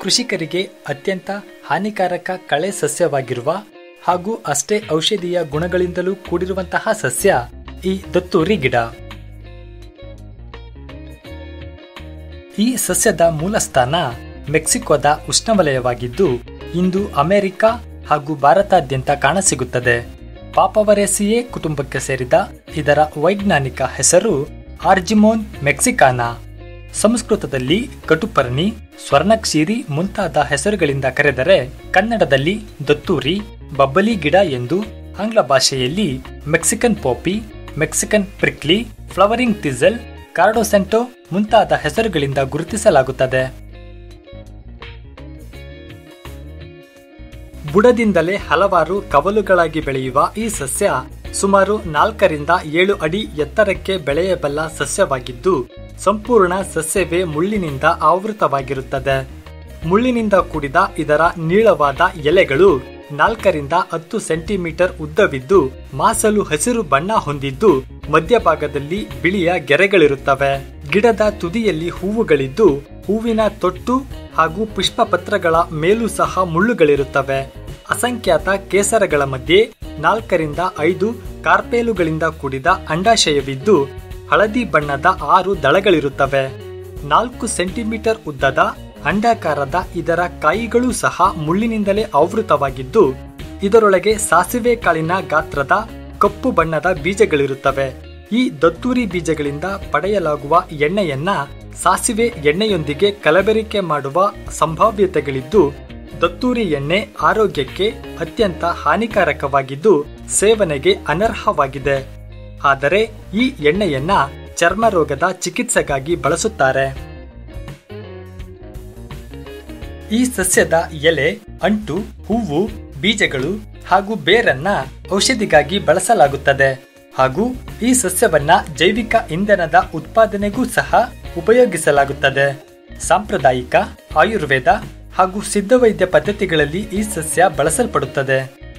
ಕೃಷಿಕರಿಗೆ ಅತ್ಯಂತ ಹಾನಿಕಾರಕ ಕಳೆ ಸಸ್ಯವಾಗಿರುವ ಹಾಗೂ ಅಷ್ಟೇ ಔಷಧೀಯ ಗುಣಗಳಿಂದಲೂ ಕೂಡಿರುವಂತಹ ಸಸ್ಯ ಈ ದತ್ತೂರಿ ಗಿಡ. ಈ ಸಸ್ಯದ ಮೂಲಸ್ಥಾನ ಮೆಕ್ಸಿಕೋದ ಉಷ್ಣವಲಯವಾಗಿದ್ದು ಇಂದು ಅಮೆರಿಕ ಹಾಗೂ ಭಾರತಾದ್ಯಂತ ಕಾಣಸಿಗುತ್ತದೆ. ಪಾಪವರೇಸಿಯೇ ಕುಟುಂಬಕ್ಕೆ ಸೇರಿದ ಇದರ ವೈಜ್ಞಾನಿಕ ಹೆಸರು ಆರ್ಜಿಮೋನ್ ಮೆಕ್ಸಿಕಾನಾ. ಸಂಸ್ಕೃತದಲ್ಲಿ ಕಟುಪರ್ಣಿ, ಸ್ವರ್ಣಕ್ಷೀರಿ ಮುಂತಾದ ಹೆಸರುಗಳಿಂದ ಕರೆದರೆ ಕನ್ನಡದಲ್ಲಿ ದತ್ತೂರಿ, ಬಬ್ಬಲಿ ಗಿಡ ಎಂದು, ಆಂಗ್ಲ ಭಾಷೆಯಲ್ಲಿ Mexican poppy, Mexican prickly, flowering thistle, ಕಾರ್ಡೋಸೆಂಟೋ ಮುಂತಾದ ಹೆಸರುಗಳಿಂದ ಗುರುತಿಸಲಾಗುತ್ತದೆ. ಬುಡದಿಂದಲೇ ಹಲವಾರು ಕವಲುಗಳಾಗಿ ಬೆಳೆಯುವ ಈ ಸಸ್ಯ ಸುಮಾರು 4 ರಿಂದ 7 ಅಡಿ ಎತ್ತರಕ್ಕೆ ಬೆಳೆಯಬಲ್ಲ ಸಸ್ಯವಾಗಿದ್ದು ಸಂಪೂರ್ಣ ಸಸ್ಯವೇ ಮುಳ್ಳಿನಿಂದ ಆವೃತವಾಗಿರುತ್ತದೆ. ಮುಳ್ಳಿನಿಂದ ಕೂಡಿದ ಇದರ ನೀಳವಾದ ಎಲೆಗಳು 4 ರಿಂದ 10 ಸೆಂಟಿಮೀಟರ್ ಉದ್ದವಿದ್ದು ಮಾಸಲು ಹಸಿರು ಬಣ್ಣ ಹೊಂದಿದ್ದು ಮಧ್ಯಭಾಗದಲ್ಲಿ ಬಿಳಿಯ ಗೆರೆಗಳಿರುತ್ತವೆ. ಗಿಡದ ತುದಿಯಲ್ಲಿ ಹೂವುಗಳಿದ್ದು ಹೂವಿನ ತೊಟ್ಟು ಹಾಗೂ ಪುಷ್ಪ ಪತ್ರಗಳ ಮೇಲೂ ಸಹ ಮುಳ್ಳುಗಳಿರುತ್ತವೆ. ಅಸಂಖ್ಯಾತ ಕೇಸರಗಳ ಮಧ್ಯೆ 4 ರಿಂದ 5 ಕಾರ್ಪೇಲುಗಳಿಂದ ಕೂಡಿದ ಅಂಡಾಶಯವಿದ್ದು ಹಳದಿ ಬಣ್ಣದ 6 ದಳಗಳಿರುತ್ತವೆ. 4 ಸೆಂಟಿಮೀಟರ್ ಉದ್ದದ ಅಂಡಾಕಾರದ ಇದರ ಕಾಯಿಗಳೂ ಸಹ ಮುಳ್ಳಿನಿಂದಲೇ ಆವೃತವಾಗಿದ್ದು ಇದರೊಳಗೆ ಸಾಸಿವೆ ಕಾಳಿನ ಗಾತ್ರದ ಕಪ್ಪು ಬಣ್ಣದ ಬೀಜಗಳಿರುತ್ತವೆ. ಈ ದತ್ತೂರಿ ಬೀಜಗಳಿಂದ ಪಡೆಯಲಾಗುವ ಎಣ್ಣೆಯನ್ನ ಸಾಸಿವೆ ಎಣ್ಣೆಯೊಂದಿಗೆ ಕಲಬೆರಕೆ ಮಾಡುವ ಸಂಭಾವ್ಯತೆಗಳಿದ್ದು ದತ್ತೂರಿ ಎಣ್ಣೆ ಆರೋಗ್ಯಕ್ಕೆ ಅತ್ಯಂತ ಹಾನಿಕಾರಕವಾಗಿದ್ದು ಸೇವನೆಗೆ ಅನರ್ಹವಾಗಿದೆ. ಆದರೆ ಈ ಎಣ್ಣೆಯನ್ನ ಚರ್ಮ ರೋಗದ ಚಿಕಿತ್ಸೆಗಾಗಿ ಬಳಸುತ್ತಾರೆ. ಈ ಸಸ್ಯದ ಎಲೆ, ಅಂಟು, ಹೂವು, ಬೀಜಗಳು ಹಾಗೂ ಬೇರನ್ನ ಔಷಧಿಗಾಗಿ ಬಳಸಲಾಗುತ್ತದೆ ಹಾಗೂ ಈ ಸಸ್ಯವನ್ನ ಜೈವಿಕ ಇಂಧನದ ಉತ್ಪಾದನೆಗೂ ಸಹ ಉಪಯೋಗಿಸಲಾಗುತ್ತದೆ. ಸಾಂಪ್ರದಾಯಿಕ, ಆಯುರ್ವೇದ ಹಾಗೂ ಸಿದ್ಧವೈದ್ಯ ಪದ್ಧತಿಗಳಲ್ಲಿ ಈ ಸಸ್ಯ ಬಳಸಲ್ಪಡುತ್ತದೆ.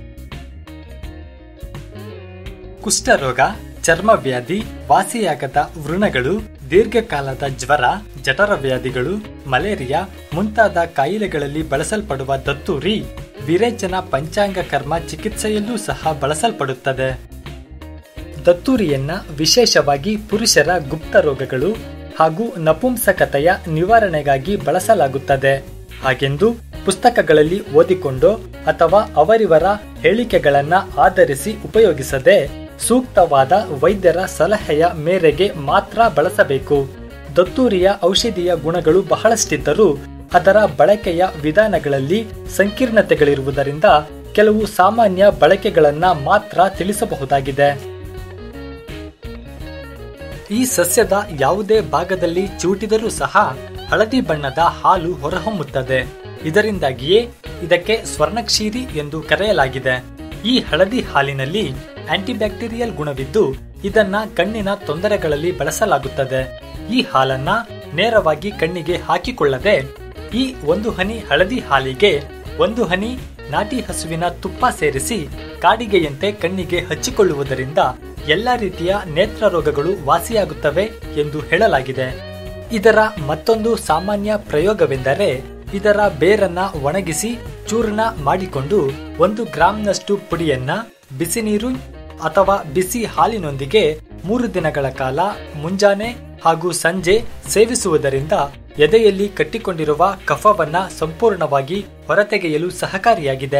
ಕುಷ್ಠರೋಗ, ಚರ್ಮವ್ಯಾಧಿ, ವಾಸಿಯಾಗದ ವ್ರಣಗಳು, ದೀರ್ಘಕಾಲದ ಜ್ವರ, ಜಠರ ವ್ಯಾಧಿಗಳು, ಮಲೇರಿಯಾ ಮುಂತಾದ ಕಾಯಿಲೆಗಳಲ್ಲಿ ಬಳಸಲ್ಪಡುವ ದತ್ತೂರಿ ವಿರೇಚನ ಪಂಚಾಂಗ ಕರ್ಮ ಚಿಕಿತ್ಸೆಯಲ್ಲೂ ಸಹ ಬಳಸಲ್ಪಡುತ್ತದೆ. ದತ್ತೂರಿಯನ್ನ ವಿಶೇಷವಾಗಿ ಪುರುಷರ ಗುಪ್ತ ರೋಗಗಳು ಹಾಗೂ ನಪುಂಸಕತೆಯ ನಿವಾರಣೆಗಾಗಿ ಬಳಸಲಾಗುತ್ತದೆ. ಹಾಗೆಂದು ಪುಸ್ತಕಗಳಲ್ಲಿ ಓದಿಕೊಂಡು ಅಥವಾ ಅವರಿವರ ಹೇಳಿಕೆಗಳನ್ನ ಆಧರಿಸಿ ಉಪಯೋಗಿಸದೆ ಸೂಕ್ತವಾದ ವೈದ್ಯರ ಸಲಹೆಯ ಮೇರೆಗೆ ಮಾತ್ರ ಬಳಸಬೇಕು. ದತ್ತೂರಿಯ ಔಷಧೀಯ ಗುಣಗಳು ಬಹಳಷ್ಟಿದ್ದರೂ ಅದರ ಬಳಕೆಯ ವಿಧಾನಗಳಲ್ಲಿ ಸಂಕೀರ್ಣತೆಗಳಿರುವುದರಿಂದ ಕೆಲವು ಸಾಮಾನ್ಯ ಬಳಕೆಗಳನ್ನ ಮಾತ್ರ ತಿಳಿಸಬಹುದಾಗಿದೆ. ಈ ಸಸ್ಯದ ಯಾವುದೇ ಭಾಗದಲ್ಲಿ ಚೂಟಿದರೂ ಸಹ ಹಳದಿ ಬಣ್ಣದ ಹಾಲು ಹೊರಹೊಮ್ಮುತ್ತದೆ. ಇದರಿಂದಾಗಿಯೇ ಇದಕ್ಕೆ ಸ್ವರ್ಣಕ್ಷೀರಿ ಎಂದು ಕರೆಯಲಾಗಿದೆ. ಈ ಹಳದಿ ಹಾಲಿನಲ್ಲಿ ಆಂಟಿಬ್ಯಾಕ್ಟೀರಿಯಲ್ ಗುಣವಿದ್ದು ಇದನ್ನ ಕಣ್ಣಿನ ತೊಂದರೆಗಳಲ್ಲಿ ಬಳಸಲಾಗುತ್ತದೆ. ಈ ಹಾಲನ್ನ ನೇರವಾಗಿ ಕಣ್ಣಿಗೆ ಹಾಕಿಕೊಳ್ಳದೆ ಈ 1 ಹನಿ ಹಳದಿ ಹಾಲಿಗೆ 1 ಹನಿ ನಾಟಿ ಹಸುವಿನ ತುಪ್ಪ ಸೇರಿಸಿ ಕಾಡಿಗೆಯಂತೆ ಕಣ್ಣಿಗೆ ಹಚ್ಚಿಕೊಳ್ಳುವುದರಿಂದ ಎಲ್ಲ ರೀತಿಯ ನೇತ್ರ ರೋಗಗಳು ವಾಸಿಯಾಗುತ್ತವೆ ಎಂದು ಹೇಳಲಾಗಿದೆ. ಇದರ ಮತ್ತೊಂದು ಸಾಮಾನ್ಯ ಪ್ರಯೋಗವೆಂದರೆ ಇದರ ಬೇರನ್ನ ಒಣಗಿಸಿ ಚೂರ್ಣ ಮಾಡಿಕೊಂಡು 1 ಗ್ರಾಂನಷ್ಟು ಪುಡಿಯನ್ನ ಬಿಸಿ ನೀರು ಅಥವಾ ಬಿಸಿ ಹಾಲಿನೊಂದಿಗೆ 3 ದಿನಗಳ ಕಾಲ ಮುಂಜಾನೆ ಹಾಗೂ ಸಂಜೆ ಸೇವಿಸುವುದರಿಂದ ಎದೆಯಲ್ಲಿ ಕಟ್ಟಿಕೊಂಡಿರುವ ಕಫವನ್ನ ಸಂಪೂರ್ಣವಾಗಿ ಹೊರತೆಗೆಯಲು ಸಹಕಾರಿಯಾಗಿದೆ.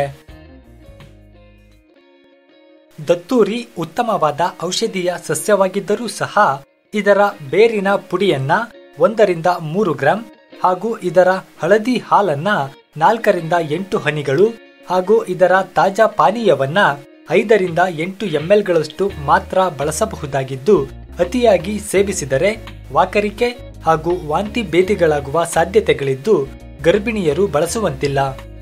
ದತ್ತೂರಿ ಉತ್ತಮವಾದ ಔಷಧೀಯ ಸಸ್ಯವಾಗಿದ್ದರೂ ಸಹ ಇದರ ಬೇರಿನ ಪುಡಿಯನ್ನ 1 ರಿಂದ 3 ಗ್ರಾಂ ಹಾಗೂ ಇದರ ಹಳದಿ ಹಾಲನ್ನ 4 ರಿಂದ 8 ಹನಿಗಳು ಹಾಗೂ ಇದರ ತಾಜಾ ಪಾನೀಯವನ್ನ 5 ರಿಂದ 8 ml ಮಾತ್ರ ಬಳಸಬಹುದಾಗಿದ್ದು ಅತಿಯಾಗಿ ಸೇವಿಸಿದರೆ ವಾಕರಿಕೆ ಹಾಗೂ ವಾಂತಿ ಭೇದಿಗಳಾಗುವ ಸಾಧ್ಯತೆಗಳಿದ್ದು ಗರ್ಭಿಣಿಯರು ಬಳಸುವಂತಿಲ್ಲ.